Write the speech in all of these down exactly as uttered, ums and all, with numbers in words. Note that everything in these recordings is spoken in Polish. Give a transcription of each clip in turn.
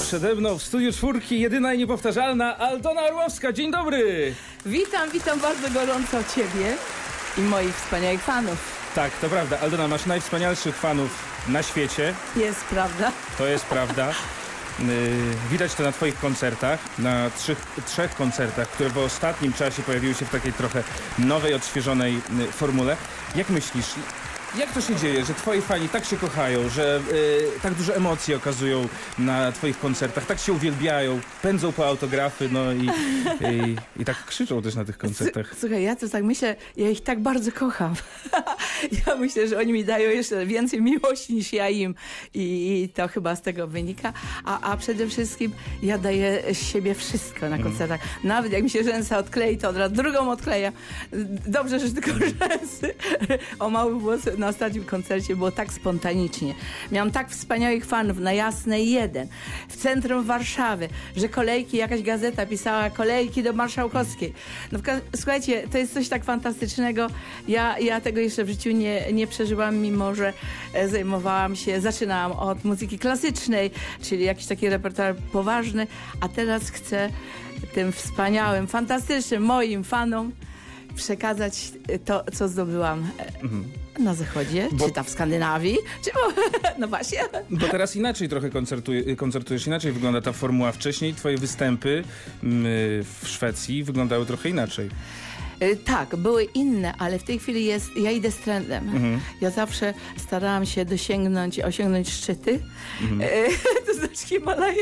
przede mną w studiu czwórki jedyna i niepowtarzalna Aldona Orłowska. Dzień dobry! Witam, witam bardzo gorąco Ciebie i moich wspaniałych fanów. Tak, to prawda. Aldona, masz najwspanialszych fanów na świecie. Jest prawda. To jest prawda. Yy, widać to na twoich koncertach, na trzech, trzech koncertach, które w ostatnim czasie pojawiły się w takiej trochę nowej, odświeżonej yy, formule. Jak myślisz, jak to się dzieje, że twoi fani tak się kochają, że yy, tak dużo emocji okazują na twoich koncertach, tak się uwielbiają, pędzą po autografy, no i, i, i tak krzyczą też na tych koncertach? Słuchaj, ja to tak myślę, ja ich tak bardzo kocham. Ja myślę, że oni mi dają jeszcze więcej miłości niż ja im i, i to chyba z tego wynika. A, a przede wszystkim ja daję z siebie wszystko na koncertach. Mm. Nawet jak mi się rzęsa odklei, to od razu drugą odkleja. Dobrze, że tylko rzęsy. O mały włos na ostatnim koncercie było tak spontanicznie. Miałam tak wspaniałych fanów na Jasnej jeden, w centrum Warszawy, że kolejki, jakaś gazeta pisała kolejki do Marszałkowskiej. No, słuchajcie, to jest coś tak fantastycznego. Ja, ja tego jeszcze w życiu nie, nie przeżyłam, mimo że zajmowałam się, zaczynałam od muzyki klasycznej, czyli jakiś taki repertuar poważny, a teraz chcę tym wspaniałym, fantastycznym moim fanom przekazać to, co zdobyłam mhm. na zachodzie, bo... czy tam w Skandynawii, czy no właśnie. Bo teraz inaczej trochę koncertuj, koncertujesz, inaczej wygląda ta formuła. Wcześniej twoje występy w Szwecji wyglądały trochę inaczej. Tak, były inne, ale w tej chwili jest, ja idę z trendem. Mhm. Ja zawsze starałam się dosięgnąć, osiągnąć szczyty. Mhm. To znaczy Himalaje.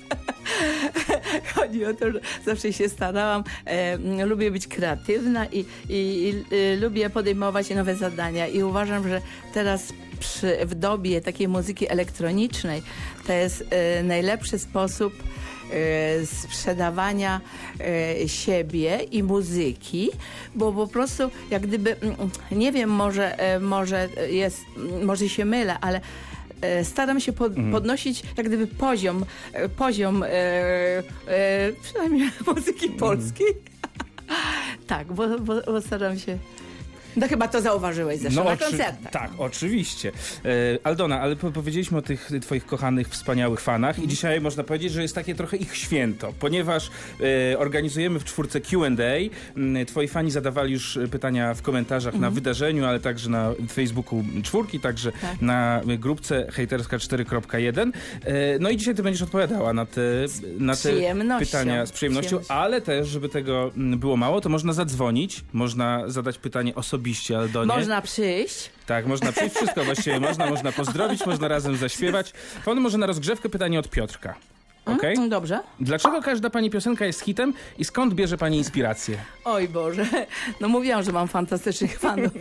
Chodzi o to, że zawsze się starałam. E, lubię być kreatywna i, i, i e, lubię podejmować nowe zadania i uważam, że teraz przy, w dobie takiej muzyki elektronicznej to jest e, najlepszy sposób e, sprzedawania e, siebie i muzyki, bo po prostu jak gdyby, nie wiem, może, e, może jest, może się mylę, ale staram się pod, mhm. podnosić jak gdyby poziom, poziom e, e, przynajmniej muzyki polskiej. Mhm. Tak, bo, bo, bo staram się... No chyba to zauważyłeś zresztą no, na koncertach. Tak, oczywiście. E, Aldona, ale po powiedzieliśmy o tych twoich kochanych, wspaniałych fanach mm. i dzisiaj można powiedzieć, że jest takie trochę ich święto, ponieważ e, organizujemy w czwórce Q and A. E, twoi fani zadawali już pytania w komentarzach mm. na wydarzeniu, ale także na Facebooku czwórki, także tak. na grupce hejterska cztery kropka jeden. E, no i dzisiaj ty będziesz odpowiadała na te, na te pytania z przyjemnością, ale też, żeby tego było mało, to można zadzwonić, można zadać pytanie osobiście. Aldonie. Można przyjść. Tak, można przyjść, wszystko właściwie można, można pozdrowić, można razem zaśpiewać. To może na rozgrzewkę pytanie od Piotrka. Okay? Mm, dobrze. Dlaczego każda pani piosenka jest hitem i skąd bierze pani inspirację? Oj Boże, no mówiłam, że mam fantastycznych fanów.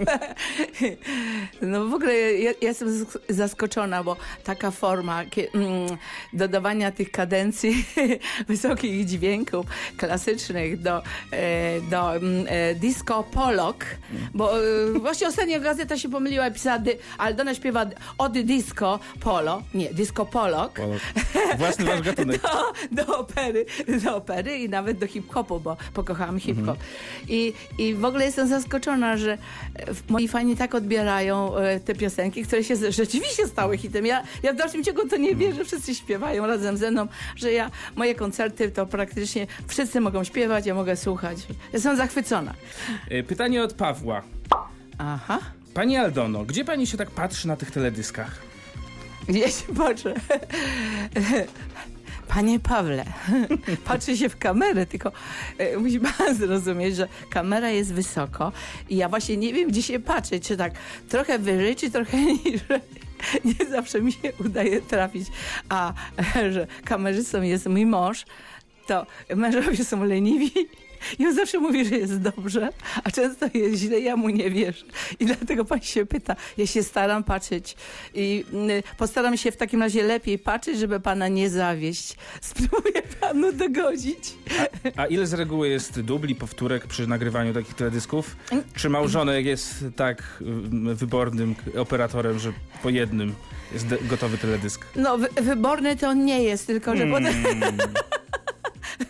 No w ogóle ja, ja jestem zaskoczona, bo taka forma mm, dodawania tych kadencji wysokich dźwięków klasycznych do, e, do e, disco polok, bo e, właśnie ostatnio gazeta się pomyliła i pisała, dy, Aldona śpiewa od disco polo, nie, disco polok. polok. Własny wasz gatunek. Do, do opery, do opery i nawet do hip-hopu, bo pokochałam hip-hop. Mhm. I, I w ogóle jestem zaskoczona, że moi fani tak odbierają e, te piosenki, które się rzeczywiście stały hitem. Ja, ja w dalszym ciągu to nie wierzę, wszyscy śpiewają razem ze mną, że ja, moje koncerty to praktycznie wszyscy mogą śpiewać, ja mogę słuchać. Jestem zachwycona. Pytanie od Pawła. Aha. Pani Aldono, gdzie pani się tak patrzy na tych teledyskach? Gdzie się patrzę? Panie Pawle, patrzy się w kamerę, tylko e, musi pan zrozumieć, że kamera jest wysoko i ja właśnie nie wiem, gdzie się patrzeć, czy tak trochę wyżej, czy trochę niżej. Nie zawsze mi się udaje trafić, a e, że kamerzystą jest mój mąż, to mężowie są leniwi. I on zawsze mówi, że jest dobrze, a często jest źle, ja mu nie wierzę. I dlatego pan się pyta. Ja się staram patrzeć i y, postaram się w takim razie lepiej patrzeć, żeby pana nie zawieść. Spróbuję panu dogodzić. A, a ile z reguły jest dubli, powtórek przy nagrywaniu takich teledysków? Czy małżonek jest tak wybornym operatorem, że po jednym jest gotowy teledysk? No, wy wyborny to on nie jest, tylko że hmm. potem...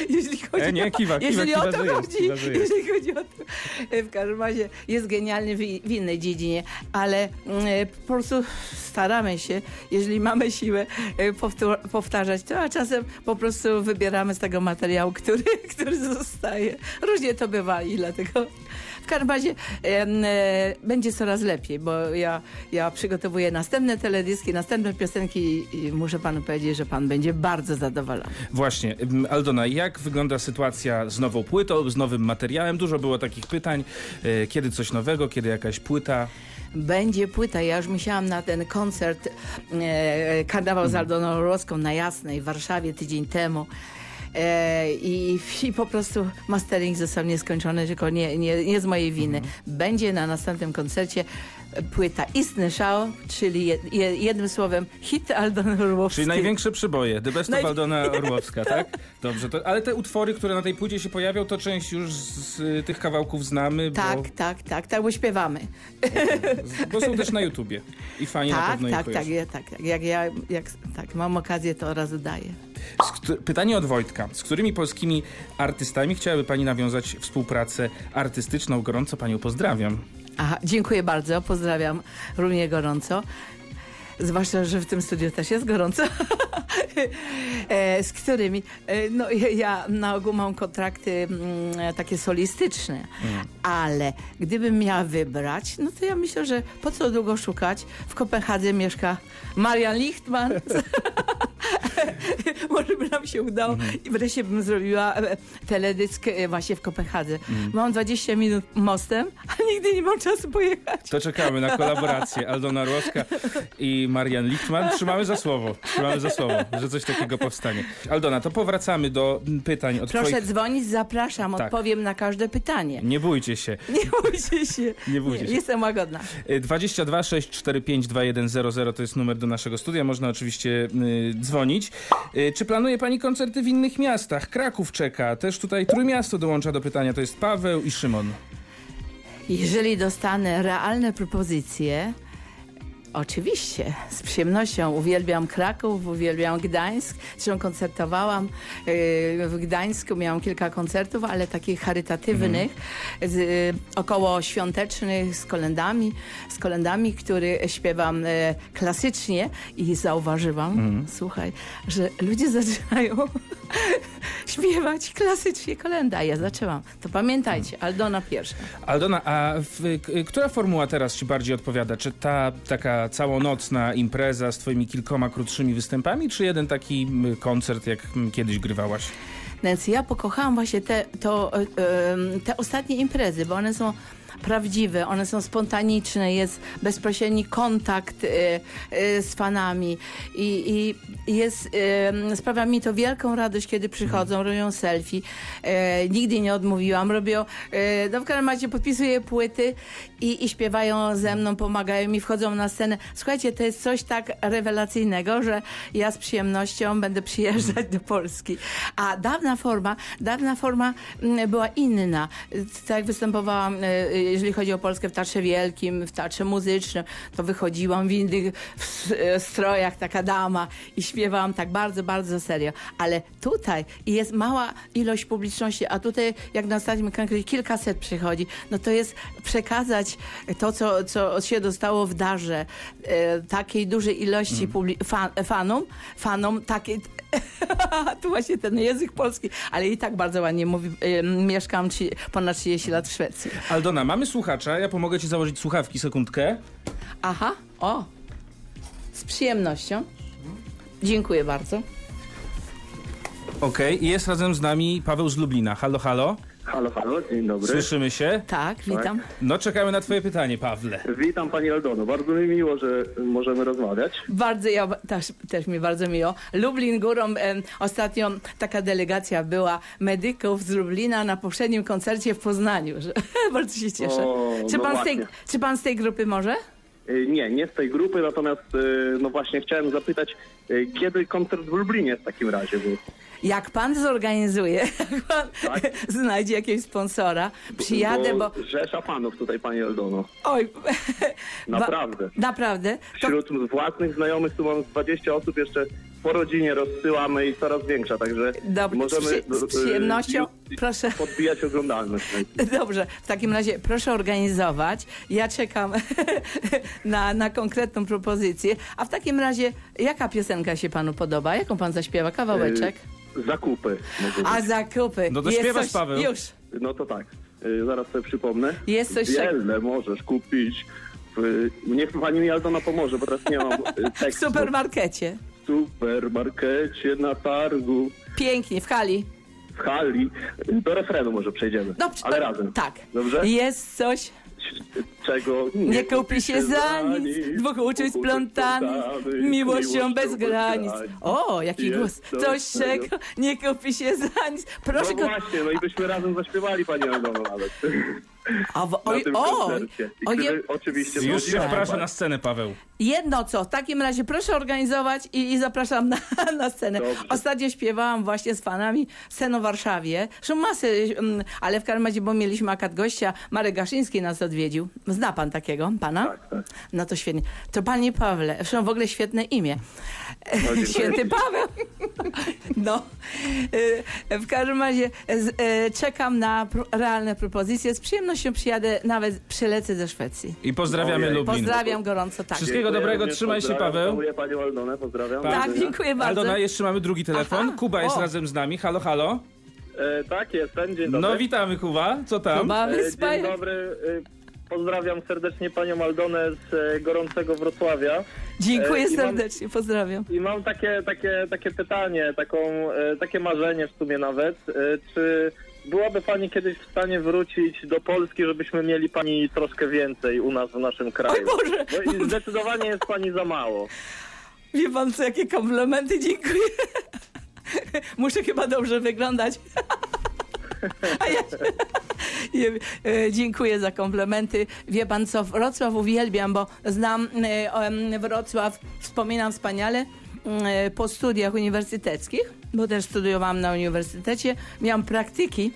Jeśli chodzi e, nie, kiwa, o, kiwa, jeżeli kiwa, o to że jest, chodzi, kiwa, że jest. jeżeli chodzi o to, w każdym razie jest genialny w, w innej dziedzinie, ale mm, po prostu staramy się, jeżeli mamy siłę e, powtór- powtarzać to, a czasem po prostu wybieramy z tego materiału, który, który zostaje. Różnie to bywa i dlatego w każdym razie e, e, będzie coraz lepiej, bo ja, ja przygotowuję następne teledyski, następne piosenki i muszę panu powiedzieć, że pan będzie bardzo zadowolony. Właśnie. Aldona, jak wygląda sytuacja z nową płytą, z nowym materiałem? Dużo było takich pytań. E, Kiedy coś nowego, kiedy jakaś płyta? Będzie płyta. Ja już musiałam na ten koncert e, Karnawał z Aldoną Orłowską na Jasnej w Warszawie tydzień temu. E, i, I po prostu mastering został nieskończony, tylko nie, nie, nie z mojej winy. Mhm. Będzie na następnym koncercie płyta Istny Szał, czyli je, je, jednym słowem hit Aldony Orłowskiej. Czyli największe przyboje. The Best of Naj... Aldona Orłowska, tak? Dobrze. To, ale te utwory, które na tej płycie się pojawią, to część już z, z tych kawałków znamy. Tak, bo... tak, tak, tak, bo śpiewamy. Bo są też na YouTubie. I fani tak, na pewno tak, je tak, ja, tak, tak. Jak ja jak, tak, mam okazję, to raz daję. Pytanie od Wojtka. Z którymi polskimi artystami chciałaby pani nawiązać współpracę artystyczną? Gorąco panią pozdrawiam. Aha, dziękuję bardzo, pozdrawiam równie gorąco. Zwłaszcza, że w tym studiu też jest gorąco. e, z którymi? E, no ja, ja na ogół mam kontrakty mm, takie solistyczne, mm. ale gdybym miała wybrać, no to ja myślę, że po co długo szukać? W Kopenhadze mieszka Marian Lichtman. Może by nam się udało mm. i wreszcie bym zrobiła teledysk właśnie w Kopenhadze. Mm. Mam dwadzieścia minut mostem, a nigdy nie mam czasu pojechać. To czekamy na kolaborację. Aldona Orłowska i Marian Lichtman. Trzymamy za słowo. Trzymamy za słowo, że coś takiego powstanie. Aldona, to powracamy do pytań od Proszę twoich... dzwonić, zapraszam, tak. Odpowiem na każde pytanie. Nie bójcie się. Nie bójcie się. Nie bójcie Nie, się. Jestem łagodna. dwadzieścia dwa sześć cztery pięć dwa jeden zero zero to jest numer do naszego studia. Można oczywiście y, dzwonić. Y, czy planuje pani koncerty w innych miastach? Kraków czeka. Też tutaj Trójmiasto dołącza do pytania. To jest Paweł i Szymon. Jeżeli dostanę realne propozycje, oczywiście, z przyjemnością. Uwielbiam Kraków, uwielbiam Gdańsk. Zresztą koncertowałam yy, w Gdańsku, miałam kilka koncertów, ale takich charytatywnych, mm. z, yy, około świątecznych, z kolendami, z kolendami, które śpiewam yy, klasycznie i zauważyłam, mm. słuchaj, że ludzie zaczynają śpiewać klasycznie kolenda. Ja zaczęłam. To pamiętajcie, Aldona pierwsza. Aldona, a w, k, która formuła teraz ci bardziej odpowiada? Czy ta taka całonocna impreza z twoimi kilkoma krótszymi występami, czy jeden taki koncert, jak kiedyś grywałaś? Nancy, ja pokochałam właśnie te, to, te ostatnie imprezy, bo one są prawdziwe, one są spontaniczne, jest bezpośredni kontakt y, y, z fanami i, i jest, y, sprawia mi to wielką radość, kiedy przychodzą, robią selfie. Y, nigdy nie odmówiłam, robią, y, no w każdym razie podpisuję płyty i, i śpiewają ze mną, pomagają mi, wchodzą na scenę. Słuchajcie, to jest coś tak rewelacyjnego, że ja z przyjemnością będę przyjeżdżać do Polski. A dawna forma, dawna forma była inna. Tak jak występowałam, jeżeli chodzi o Polskę, w Teatrze Wielkim, w Teatrze Muzycznym, to wychodziłam w innych strojach, taka dama i śpiewałam tak bardzo, bardzo serio. Ale tutaj jest mała ilość publiczności, a tutaj jak na ostatnim konkursie kilkaset przychodzi, no to jest przekazać to, co, co się dostało w darze e, takiej dużej ilości publi- fan, fanom, fanom takiej tu właśnie ten język polski, ale i tak bardzo ładnie mówi. E, mieszkam ci, ponad trzydzieści lat w Szwecji. Aldona, mamy słuchacza, ja pomogę ci założyć słuchawki, sekundkę. Aha, o, z przyjemnością. Dziękuję bardzo. Okej, okay. Jest razem z nami Paweł z Lublina. Halo, halo. Halo, halo, dzień dobry. Słyszymy się? Tak, witam. Tak. No czekamy na twoje pytanie, Pawle. Witam pani Aldono, bardzo mi miło, że możemy rozmawiać. Bardzo, ja też, też mi bardzo miło. Lublin górą, e, ostatnio taka delegacja była medyków z Lublina na poprzednim koncercie w Poznaniu. Że, bardzo się cieszę. O, czy, no pan z tej, właśnie. czy pan z tej grupy może? Nie, nie z tej grupy, natomiast no właśnie chciałem zapytać, kiedy koncert w Lublinie w takim razie był? Jak pan zorganizuje, jak pan tak? znajdzie jakiegoś sponsora, przyjadę, bo... bo... Rzesza fanów tutaj, pani Aldono. Oj. Naprawdę. Ba... Naprawdę? Wśród to... własnych znajomych tu mam dwadzieścia osób jeszcze po rodzinie rozsyłamy i coraz większa, także Dobrze, możemy z, przy, z przyjemnością, y, proszę. podbijać oglądalność. Dobrze, w takim razie proszę organizować. Ja czekam na, na konkretną propozycję. A w takim razie, jaka piosenka się panu podoba? Jaką pan zaśpiewa? Kawałeczek? Y, zakupy. A zakupy. No to Jest śpiewasz, coś- Paweł. Już. No to tak, y, zaraz sobie przypomnę. Jest coś Wiele możesz kupić. W, niech pani mi Aldona pomoże, bo teraz nie mam y, w tekstu. supermarkecie. W supermarkecie, na targu, Pięknie, w hali. w hali. Do refrenu może przejdziemy, Dobrze, ale to- razem. Tak. Dobrze? Jest coś, Czego nie kupi się za nic, dwóch uczuć splątanych, miłością bez granic. O, jaki Jest głos. coś Coś, czego nie kupi się za nic. Proszę No go... właśnie, no i byśmy razem zaśpiewali pani Aldono nawet. A w... Na Oj, tym oj, koncercie. I oj, który oczywiście Już się był wprasza na scenę, Paweł. jedno co, w takim razie proszę organizować i, i zapraszam na, na scenę. Dobrze. Ostatnio śpiewałam właśnie z fanami scenę w Warszawie. Zresztą masę, mm, ale w każdym razie, bo mieliśmy akad gościa, Marek Gaszyński nas odwiedził. Zna pan takiego, pana? Tak, tak. No to świetnie. To panie Pawle, zresztą w ogóle świetne imię. dziękuję. Święty Paweł. No. Y, W każdym razie z, y, czekam na pro, realne propozycje. Z przyjemnością przyjadę, nawet przylecę ze Szwecji. I pozdrawiamy Ojej. Lublin. Pozdrawiam gorąco, tak. Wszystkiego Dziękuję, dobrego, również trzymaj się, pozdrawiam, Paweł. Całuję panią Aldonę, pozdrawiam. Tak. Do Tak, widzenia. dziękuję bardzo. Aldona, jeszcze mamy drugi telefon. Aha. Kuba jest O. razem z nami. Halo, halo. E, tak, jestem, dzień dobry. No witamy, Kuba. Co tam? Kuba, E, wyspa- dzień dobry, e, pozdrawiam serdecznie panią Aldonę z e, gorącego Wrocławia. Dziękuję E, i mam- serdecznie, pozdrawiam. I mam takie, takie, takie pytanie, taką, e, takie marzenie w sumie nawet. E, czy byłaby pani kiedyś w stanie wrócić do Polski, żebyśmy mieli pani troszkę więcej u nas w naszym kraju? Oj Boże! Bo i zdecydowanie jest pani za mało. Wie pan co, jakie komplementy, dziękuję. Muszę chyba dobrze wyglądać. A ja nie, e, dziękuję za komplementy. Wie pan co, Wrocław uwielbiam, bo znam e, em, Wrocław, wspominam wspaniale e, po studiach uniwersyteckich, bo też studiowałam na uniwersytecie, miałam praktyki.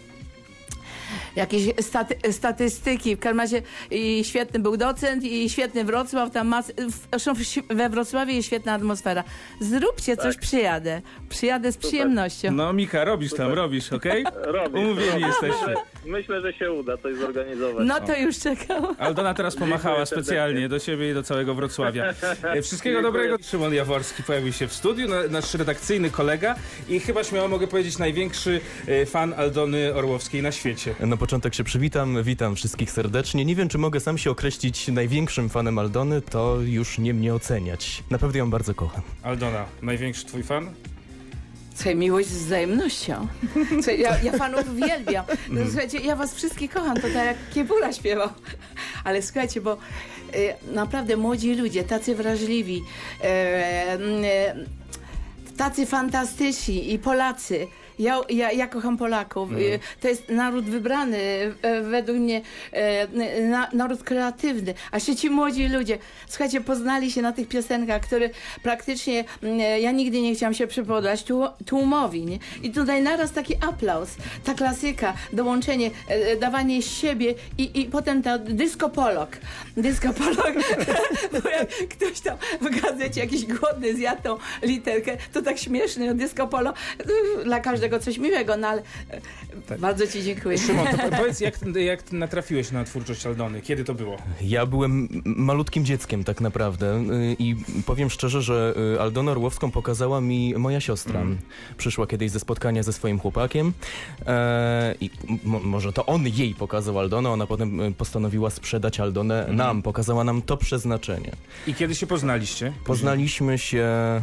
Jakieś staty, statystyki, w każdym razie i świetny był docent i świetny Wrocław, tam mas, w, zresztą w- we Wrocławiu jest świetna atmosfera. Zróbcie coś, przyjadę. Przyjadę z przyjemnością. No Mika, robisz tam, robisz, okej? Robię. Umówieni jesteśmy. Myślę, że się uda coś zorganizować. No to już czekam. Aldona teraz pomachała Dziękuję specjalnie serdecznie. do ciebie i do całego Wrocławia. E, Wszystkiego Dziękuję. dobrego. Szymon Jaworski pojawił się w studiu, na- nasz redakcyjny kolega i chyba śmiało mogę powiedzieć największy e, fan Aldony Orłowskiej na świecie. Na początek się przywitam, witam wszystkich serdecznie. Nie wiem, czy mogę sam się określić największym fanem Aldony, to już nie mnie oceniać. Naprawdę ją bardzo kocham. Aldona, największy twój fan? Słuchaj, miłość z wzajemnością. Słuchaj, ja, ja fanów uwielbiam. No, słuchajcie, ja was wszystkich kocham, to tak jak Kiepura śpiewał. Ale słuchajcie, bo e, naprawdę młodzi ludzie, tacy wrażliwi, e, e, tacy fantastyczni i Polacy. Ja, ja, ja kocham Polaków. E, To jest naród wybrany, e, według mnie e, na, naród kreatywny. A jeszcze ci młodzi ludzie, słuchajcie, poznali się na tych piosenkach, które praktycznie mm, ja nigdy nie chciałam się przypodać tłu- tłumowi. Nie? I tutaj naraz taki aplauz, ta klasyka, dołączenie, e, dawanie siebie i, i potem ta disco polok. Disco polok, bo jak ktoś tam w gazecie jakiś głodny zjadł tą literkę, to tak śmieszny, disco polo, dla każdego coś miłego, no ale e, bardzo ci dziękuję. Szymon, to po- powiedz, jak, jak natrafiłeś na twórczość Aldony? Kiedy to było? Ja byłem m- malutkim dzieckiem tak naprawdę y, i powiem szczerze, że y, Aldonę Orłowską pokazała mi moja siostra. Przyszła kiedyś ze spotkania ze swoim chłopakiem e, i m- może to on jej pokazał Aldonę, ona potem y, postanowiła sprzedać Aldonę nam, pokazała nam to przeznaczenie. I kiedy się poznaliście? Poznaliśmy się e,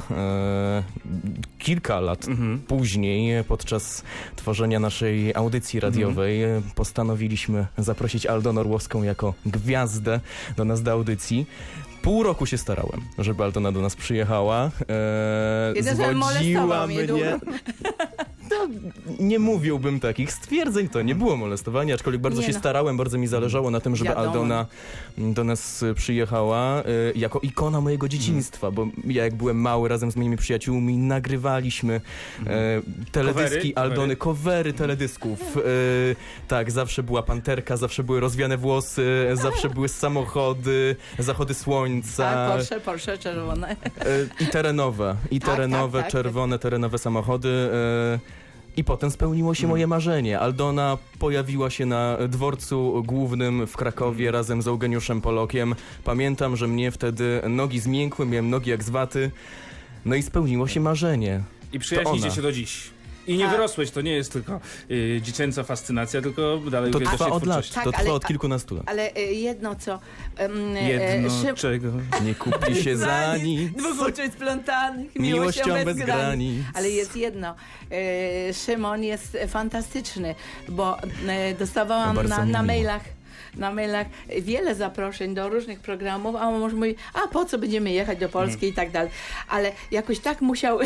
kilka lat później, podczas tworzenia naszej audycji radiowej. e, Postanowiliśmy zaprosić Aldonę Orłowską jako gwiazdę do nas do audycji. Pół roku się starałem, żeby Aldona do nas przyjechała. E, Jeden, że molestował zwodziła mnie mnie. długo. To nie mówiłbym takich stwierdzeń, to nie było molestowanie, aczkolwiek bardzo Nie się no. starałem, bardzo mi zależało na tym, żeby Wiadomo. Aldona do nas y, przyjechała y, jako ikona mojego dzieciństwa, bo ja jak byłem mały, razem z moimi przyjaciółmi nagrywaliśmy y, teledyski Covery? Aldony, covery teledysków. Y, tak, zawsze była panterka, zawsze były rozwiane włosy, zawsze były samochody, zachody słońca. Tak, Porsche, Porsche czerwone. Y, I terenowe, i Tak, terenowe, tak, tak. czerwone, terenowe samochody. y, I potem spełniło się moje marzenie. Aldona pojawiła się na dworcu głównym w Krakowie razem z Eugeniuszem Polokiem. Pamiętam, że mnie wtedy nogi zmiękły, miałem nogi jak z waty. No i spełniło się marzenie. I przyjaźnicie ona. się do dziś. I nie Tak. wyrosłeś, to nie jest tylko y, dziecięca fascynacja, tylko dalej To uwielbiasz trwa jej od lat, twórczość. Tak, to trwa ale- od kilkunastu lat. Ale y, jedno co... Um, Jedno, Szym... czego... Nie kupi się za nic, Dwóch uczuć splątanych, miłością miłością bez granic. Ale jest jedno, e, Szymon jest fantastyczny, bo e, dostawałam Bardzo na, mi na miło. mailach na mailach wiele zaproszeń do różnych programów, a on może mówi, a po co będziemy jechać do Polski i tak dalej. Ale jakoś tak musiał,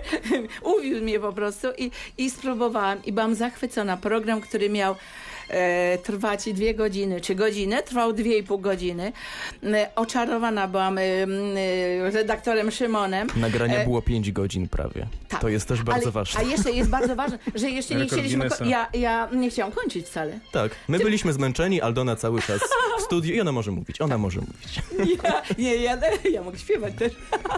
uwiódł mnie po prostu i, i spróbowałam i byłam zachwycona. Program, który miał e, trwać dwie godziny, czy godzinę, trwał dwie i pół godziny. E, oczarowana byłam e, e, redaktorem Szymonem. Nagrania E, było pięć godzin prawie. tak. To jest też bardzo Ale, ważne. A jeszcze jest bardzo ważne, że jeszcze nie Rekord chcieliśmy... Guinnessa. Ko- ja, ja nie chciałam kończyć wcale. Tak, my byliśmy zmęczeni, Aldona cały czas w studiu i ona może mówić, ona może mówić. Ja, nie, ja, ja mogę śpiewać też.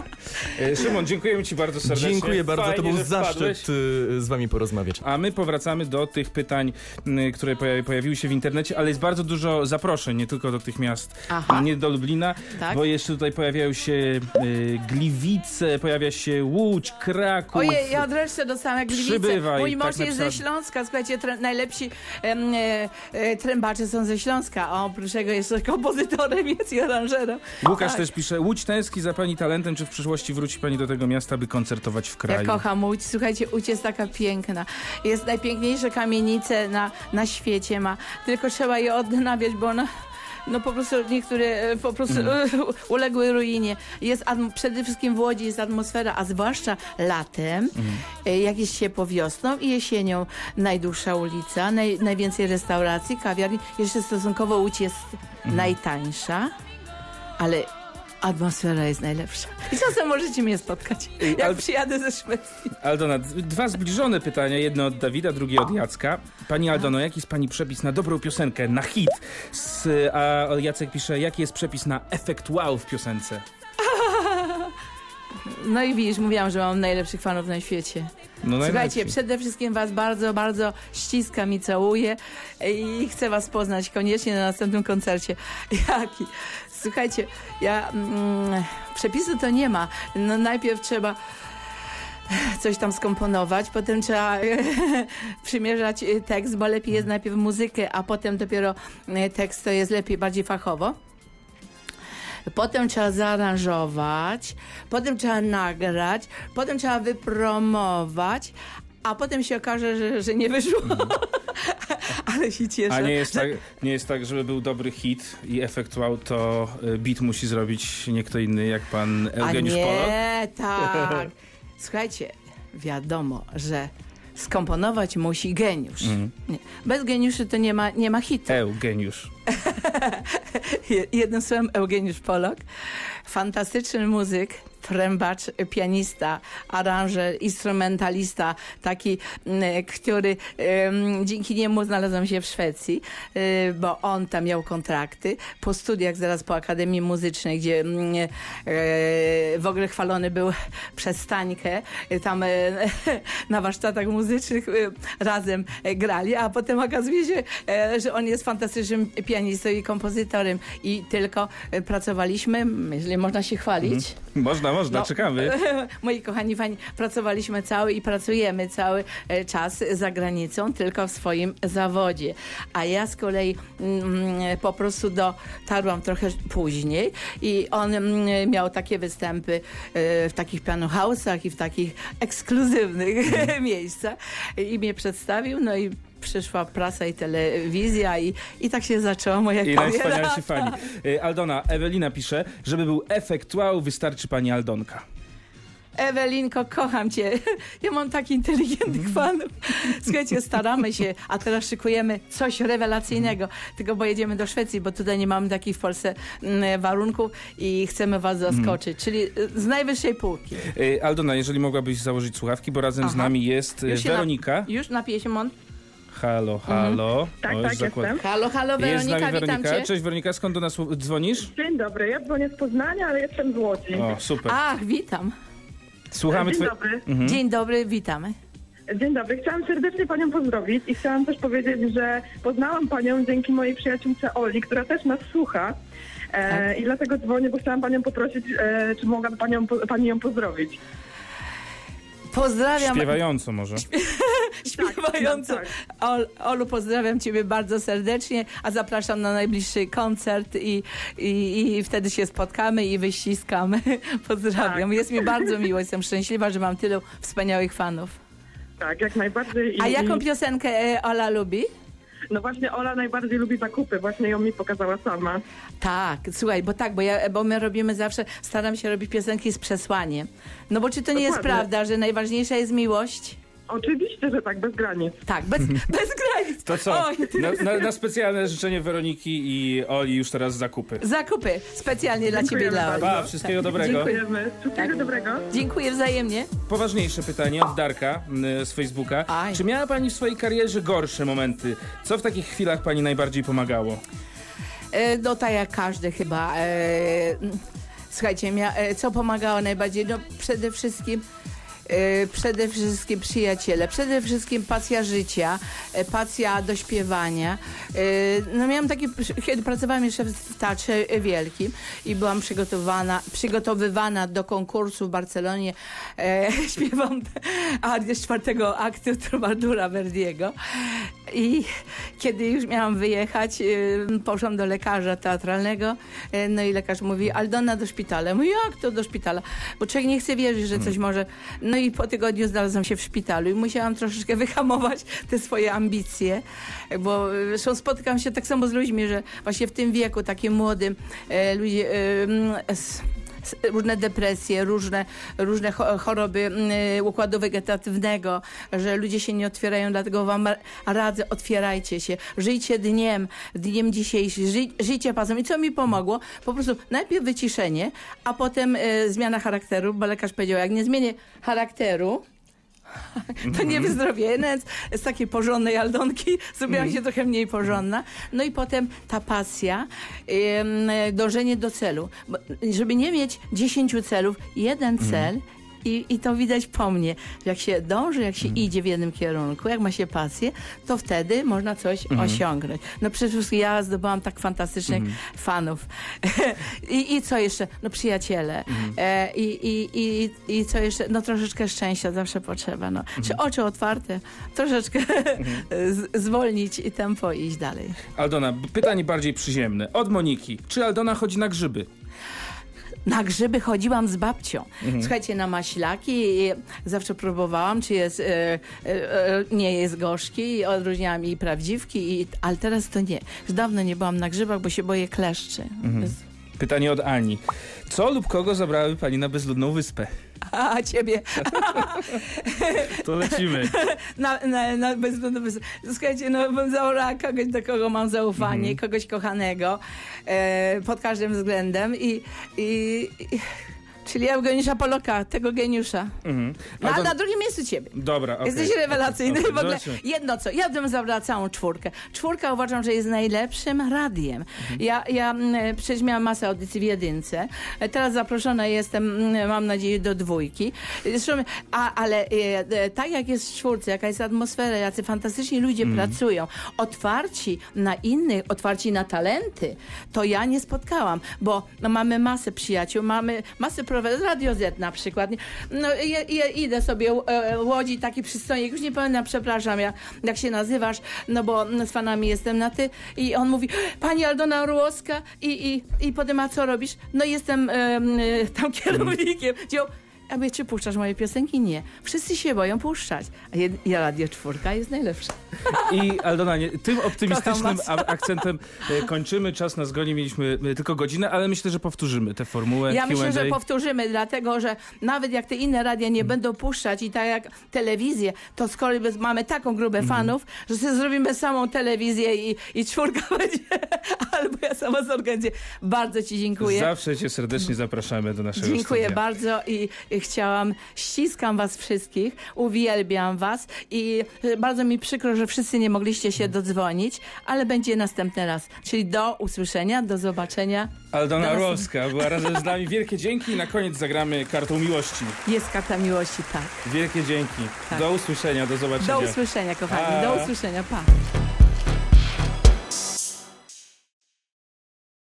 E, Szymon, dziękujemy ci bardzo serdecznie. Dziękuję bardzo, Fajnie, to był że zaszczyt wpadłeś. y, z wami porozmawiać. A my powracamy do tych pytań, y, które poja- pojawiły się w internecie, ale jest bardzo dużo zaproszeń, nie tylko do tych miast, Aha. nie do Lublina, Tak. bo jeszcze tutaj pojawiają się y, Gliwice, pojawia się Łódź, Kraków. Ojej, ja od reszty dostałam jak Gliwice. Przybywaj, Mój tak mąż jest napisała- ze Śląska. Słuchajcie, tre- najlepsi em, e, e, trębacze są ze Śląska. A oprócz tego jeszcze kompozytorem jest i aranżerem. Łukasz Tak. też pisze, Łódź tęskni za pani talentem, czy w przyszłości wróci pani do tego miasta, by koncertować w kraju? Ja kocham Łódź. Słuchajcie, Łódź jest taka piękna. Jest najpiękniejsze kamienice na, na świecie ma. Tylko trzeba je odnawiać, bo ona... No po prostu niektóre e, po prostu Mhm. e, uległy ruinie. Jest atm- przede wszystkim w Łodzi jest atmosfera, a zwłaszcza latem, Mhm. e, jak jest ciepło wiosną i jesienią najdłuższa ulica, naj, najwięcej restauracji, kawiarni. Jeszcze stosunkowo Łódź jest Mhm. najtańsza, ale atmosfera jest najlepsza. I czasem możecie mnie spotkać, jak ale- przyjadę ze Szwecji. Aldona, d- dwa zbliżone pytania, jedno od Dawida, drugie od Jacka. Pani Aldono, jaki jest pani przepis na dobrą piosenkę, na hit? S, a Jacek pisze, jaki jest przepis na efekt wow w piosence? No i widzisz, mówiłam, że mam najlepszych fanów na świecie. No Słuchajcie, najlepiej. przede wszystkim was bardzo, bardzo ściskam i całuję i chcę was poznać koniecznie na następnym koncercie. Jaki? Słuchajcie, ja... Mm, przepisu to nie ma. No najpierw trzeba coś tam skomponować, potem trzeba przymierzać tekst, bo lepiej jest najpierw muzykę, a potem dopiero tekst to jest lepiej, bardziej fachowo. Potem trzeba zaaranżować, potem trzeba nagrać, potem trzeba wypromować, a potem się okaże, że, że nie wyszło. Ale się cieszę. A nie jest, że... tak, nie jest tak, żeby był dobry hit i efekt wow, to y, beat musi zrobić nie kto inny jak pan Eugeniusz A Polak? nie, tak. Słuchajcie, wiadomo, że skomponować musi geniusz. Mhm. Nie. Bez geniuszy to nie ma, nie ma hitu. Eugeniusz. Je- Jednym słowem Eugeniusz Polak, fantastyczny muzyk, trębacz, pianista, aranżer, instrumentalista, taki, mm, który em, dzięki niemu znalazłam się w Szwecji, y, bo on tam miał kontrakty. Po studiach, zaraz po Akademii Muzycznej, gdzie mm, e, w ogóle chwalony był przez Stańkę, y, tam e, na warsztatach muzycznych y, razem e, grali, a potem okazuje się, e, że on jest fantastycznym pianistą i kompozytorem i tylko e, pracowaliśmy, jeżeli można się chwalić. Można, można, No. czekamy. Moi kochani fani, pracowaliśmy cały i pracujemy cały e, czas za granicą, tylko w swoim zawodzie. A ja z kolei mm, po prostu dotarłam trochę później i on mm, miał takie występy e, w takich piano house'ach i w takich ekskluzywnych miejscach i mnie przedstawił, no i przyszła prasa i telewizja i, i tak się zaczęła moja I kariera. najwspanialsi fani. Y, Aldona, Ewelina pisze, żeby był efekt wow, wystarczy pani Aldonka. Ewelinko, kocham cię. Ja mam tak inteligentnych fanów. Słuchajcie, staramy się, a teraz szykujemy coś rewelacyjnego. Tylko pojedziemy do Szwecji, bo tutaj nie mamy takich w Polsce mm, warunków i chcemy was zaskoczyć. Czyli z najwyższej półki. Y, Aldona, jeżeli mogłabyś założyć słuchawki, bo razem Aha. z nami jest y, Już się Weronika. Na, już napiję się mąd. Halo, halo. Tak, O, tak, już zakład- jestem. Halo, halo, Jest z Weronika, nami witam Weronika. cię. Cześć Weronika, skąd do nas u- dzwonisz? Dzień dobry, ja dzwonię z Poznania, ale jestem z Łodzi. O, super. Ach, witam. Słuchamy Dzień twoje... dobry. Mhm. Dzień dobry, witamy. Dzień dobry. Chciałam serdecznie Panią pozdrowić i chciałam też powiedzieć, że poznałam Panią dzięki mojej przyjaciółce Oli, która też nas słucha. E, Tak. I dlatego dzwonię, bo chciałam Panią poprosić, e, czy mogłaby panią, Pani ją pozdrowić. Pozdrawiam. Śpiewająco może. Śpiewająco. Tak, Ol, Olu, pozdrawiam ciebie bardzo serdecznie, a zapraszam na najbliższy koncert i, i, i wtedy się spotkamy i wyściskamy. Pozdrawiam. Tak. Jest mi bardzo miło, jestem szczęśliwa, że mam tylu wspaniałych fanów. Tak, jak najbardziej. I, A jaką i, piosenkę e, Ola lubi? No właśnie Ola najbardziej lubi zakupy, właśnie ją mi pokazała sama. Tak, słuchaj, bo tak, bo, ja, bo my robimy zawsze, staram się robić piosenki z przesłaniem. No bo czy to nie jest Dokładnie. prawda, że najważniejsza jest miłość? Oczywiście, że tak, bez granic. Tak, bez, bez granic. To co? Oj, Na, na, na specjalne życzenie Weroniki i Oli już teraz zakupy. zakupy specjalnie dla ciebie i Dziękujemy dla Oli. Pa, wszystkiego dobrego. Dziękujemy. Wszystkiego Tak. dobrego. Dziękuję wzajemnie. Poważniejsze pytanie od Darka y, z Facebooka. Aj. Czy miała pani w swojej karierze gorsze momenty? Co w takich chwilach pani najbardziej pomagało? E, No tak jak każdy chyba. E, Słuchajcie, mia, e, co pomagało najbardziej? No przede wszystkim e, przede wszystkim przyjaciele, przede wszystkim pasja życia, e, pasja do śpiewania. E, No miałam takie, kiedy pracowałam jeszcze w Teatrze Wielkim i byłam przygotowana, przygotowywana do konkursu w Barcelonie. E, śpiewam arię z czwartego aktu Troubadoura Verdiego. I kiedy już miałam wyjechać, y, poszłam do lekarza teatralnego, y, no i lekarz mówi, Aldona do szpitala. Ja mówię, jak to do szpitala? Bo człowiek nie chce wierzyć, że coś może... No i po tygodniu znalazłam się w szpitalu i musiałam troszeczkę wyhamować te swoje ambicje, bo y, zresztą spotykam się tak samo z ludźmi, że właśnie w tym wieku, takim młodym, y, ludzie... Y, s- różne depresje, różne, różne cho- choroby y, układu wegetatywnego, że ludzie się nie otwierają, dlatego wam radzę, otwierajcie się, żyjcie dniem, dniem dzisiejszym, żyj, żyjcie pasem. I co mi pomogło? Po prostu najpierw wyciszenie, a potem y, zmiana charakteru, bo lekarz powiedział, jak nie zmienię charakteru, to nie wyzdrowieję. Więc z takiej porządnej Aldonki zrobiłam się trochę mniej porządna. No i potem ta pasja, ym, dążenie do celu. Bo, żeby nie mieć dziesięciu celów, jeden cel i, i to widać po mnie. Jak się dąży, jak się idzie w jednym kierunku, jak ma się pasję, to wtedy można coś osiągnąć. No przede wszystkim ja zdobyłam tak fantastycznych fanów. I, I co jeszcze? No przyjaciele. E, i, i, i, I co jeszcze? No troszeczkę szczęścia zawsze potrzeba. No. Czy oczy otwarte, troszeczkę z, zwolnić i tempo i iść dalej. Aldona, b- pytanie bardziej przyziemne. Od Moniki. Czy Aldona chodzi na grzyby? Na grzyby chodziłam z babcią. Słuchajcie, na maślaki i zawsze próbowałam, czy jest, e, e, e, nie jest gorzki i odróżniałam i prawdziwki, i, ale teraz to nie. Już dawno nie byłam na grzybach, bo się boję kleszczy. Jest- Pytanie od Ani. Co lub kogo zabrałaby pani na bezludną wyspę? A ciebie To lecimy. na, na, na bezludną wyspę. Słuchajcie, no bym zabrała kogoś, do kogo mam zaufanie, kogoś kochanego e, pod każdym względem i, i, i czyli Eugeniusza Poloka, tego geniusza. Mhm. No, a Aldon- na drugim miejscu ciebie. Dobra, okej. Jesteś rewelacyjny. Okej, W ogóle zobaczymy. jedno co, ja bym zabrała całą czwórkę. Czwórka uważam, że jest najlepszym radiem. Ja, ja mm, przecież miałam masę audycji w jedynce. E, Teraz zaproszona jestem, mm, mam nadzieję, do dwójki. Zresztą, a, ale e, e, tak jak jest w czwórce, jaka jest atmosfera, jacy fantastyczni ludzie pracują, otwarci na innych, otwarci na talenty, to ja nie spotkałam, bo no, mamy masę przyjaciół, mamy masę prowadzących, Radio Z na przykład. No ja, ja idę sobie e, Łodzi, taki przystojnik, już nie pamiętam, przepraszam, ja, jak się nazywasz, no bo z fanami jestem na ty i on mówi, pani Aldona Orłowska i, i, i potem, a co robisz? No jestem e, e, tam kierownikiem. Wziął Ja mówię, czy puszczasz moje piosenki? Nie. Wszyscy się boją puszczać. A jed- ja Radio Czwórka jest najlepsza. I Aldona, nie, tym optymistycznym Kocham was. a- akcentem e, kończymy. Czas nas goni, mieliśmy e, tylko godzinę, ale myślę, że powtórzymy tę formułę Ja Q and A. myślę, że powtórzymy, dlatego że nawet jak te inne radia nie będą puszczać i tak jak telewizję, to skoro bez- mamy taką grupę fanów, że sobie zrobimy samą telewizję i, i czwórka będzie, albo ja sama zorganizuję. Bardzo ci dziękuję. Zawsze cię serdecznie zapraszamy do naszego Dziękuję studia. bardzo i i chciałam, ściskam was wszystkich, uwielbiam was i y, bardzo mi przykro, że wszyscy nie mogliście się dodzwonić, ale będzie następny raz. Czyli do usłyszenia, do zobaczenia. Aldona Do nas- Orłowska była razem z nami. Wielkie dzięki i na koniec zagramy kartą miłości. Jest karta miłości, tak. Wielkie dzięki. Tak. Do usłyszenia, do zobaczenia. Do usłyszenia, kochani, Pa. do usłyszenia, pa.